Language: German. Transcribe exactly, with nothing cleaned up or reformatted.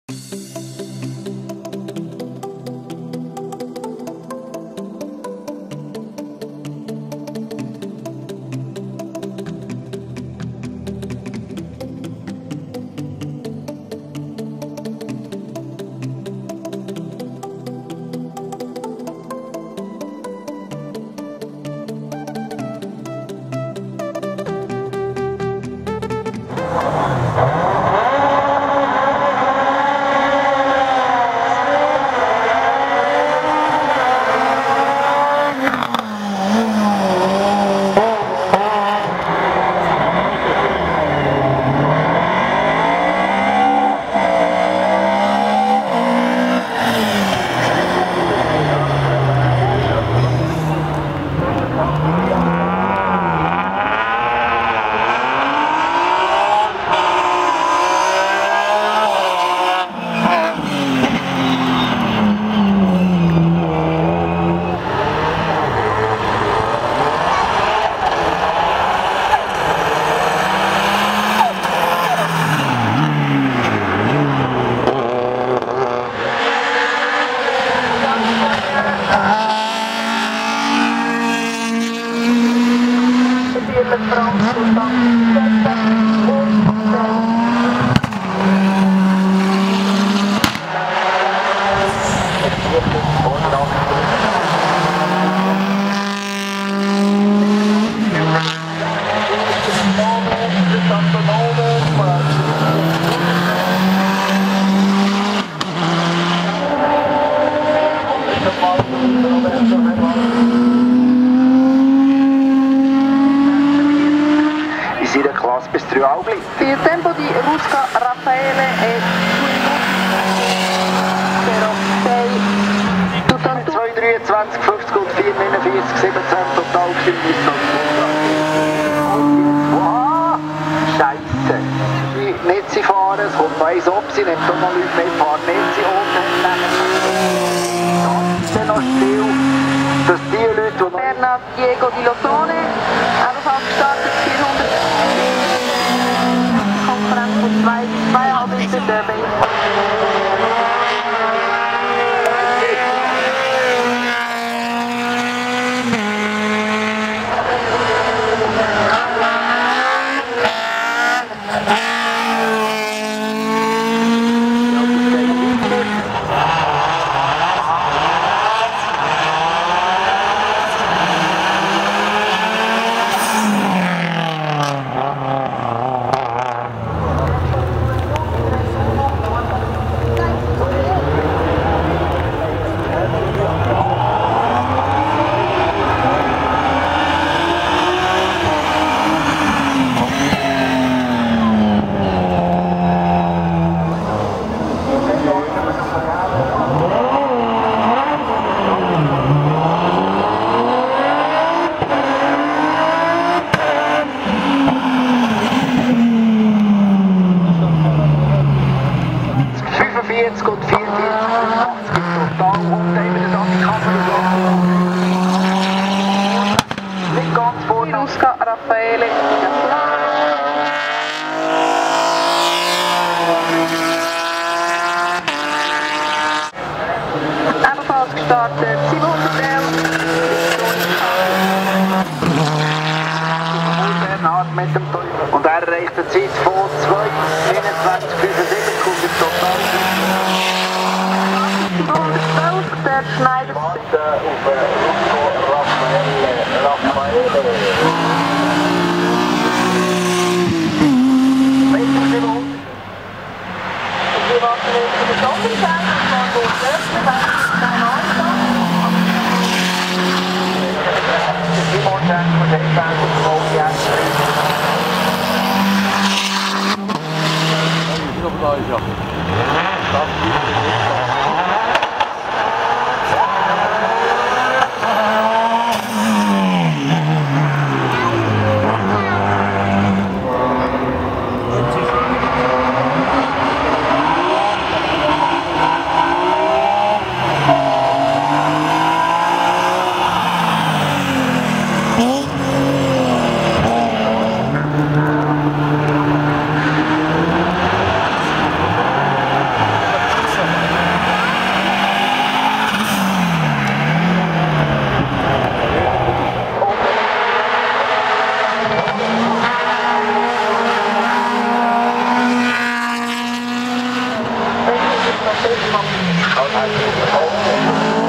In seiner Klasse bis drei Albi. Il tempo di Rusca Raffaele è zwei dreiundzwanzig, fünfzig und vier neunundvierzig, siebzehn total gewesen. Wow, Scheisse. Die Netze fahren, es kommt noch eins ab, sie nimmt auch noch Leute mit, fahren Netze unten. Dann noch still, dass die Leute, die noch... Bernard Diego Di Lotone, ebenfalls gestartet, vierhundert. Konkurrenz von zwei bis zweieinhalb Liter Derby. fünfundvierzig und vierundvierzig, total unten haben wir dann die Kamera. Nicht ganz vorne. Rusca Raffaele. Ebenfalls gestartet, siebenhundertelf. Bernhard mit dem Teufel. Und er erreicht eine Zeit von zwei neunundzwanzig fünfundsiebzig und ist total siebenhundertzwölf, der Schneider. noch festmachen.